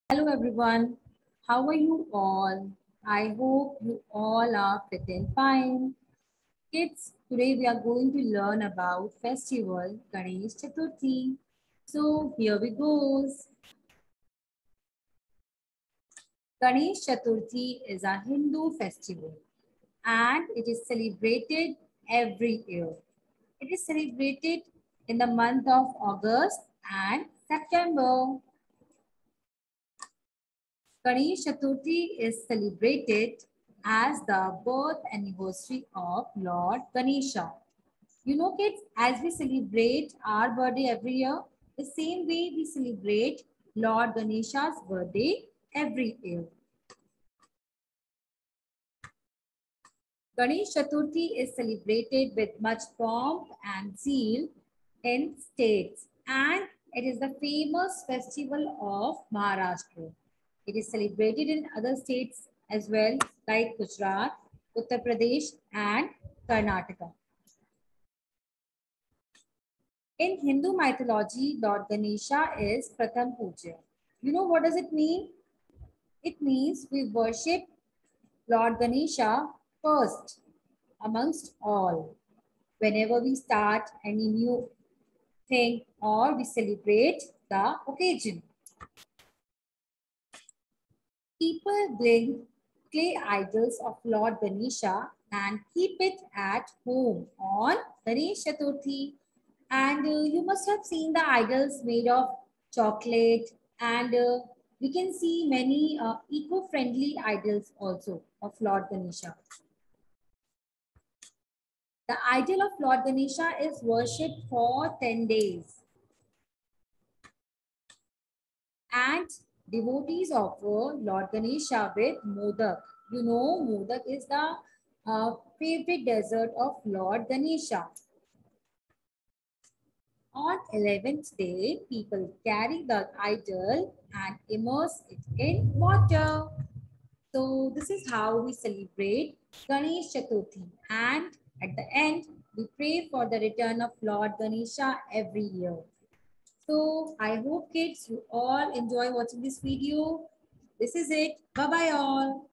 Hello everyone, how are you all? I hope you all are fit and fine. Kids, today we are going to learn about festival Ganesh Chaturthi. So here we goes. Ganesh Chaturthi is a Hindu festival and it is celebrated every year. It is celebrated in the month of August and September. Ganesh Chaturthi is celebrated as the birth anniversary of Lord Ganesha. You know, kids, as we celebrate our birthday every year, the same way we celebrate Lord Ganesha's birthday every year. Ganesh Chaturthi is celebrated with much pomp and zeal in states, and it is the famous festival of Maharashtra. It is celebrated in other states as well, like Gujarat, Uttar Pradesh, and Karnataka. In Hindu mythology, Lord Ganesha is Pratham Puja. You know what does it mean? It means we worship Lord Ganesha first amongst all. Whenever we start any new thing or we celebrate the occasion. People bring clay idols of Lord Ganesha and keep it at home on Ganesh Chaturthi. And you must have seen the idols made of chocolate, and we can see many eco-friendly idols also of Lord Ganesha. The idol of Lord Ganesha is worshipped for 10 days. And devotees offer Lord Ganesha with modak. You know, modak is the favorite dessert of Lord Ganesha. On 11th day, people carry the idol and immerse it in water. So this is how we celebrate Ganesh Chaturthi. And at the end, we pray for the return of Lord Ganesha every year. So I hope kids, you all enjoy watching this video. This is it. Bye-bye all.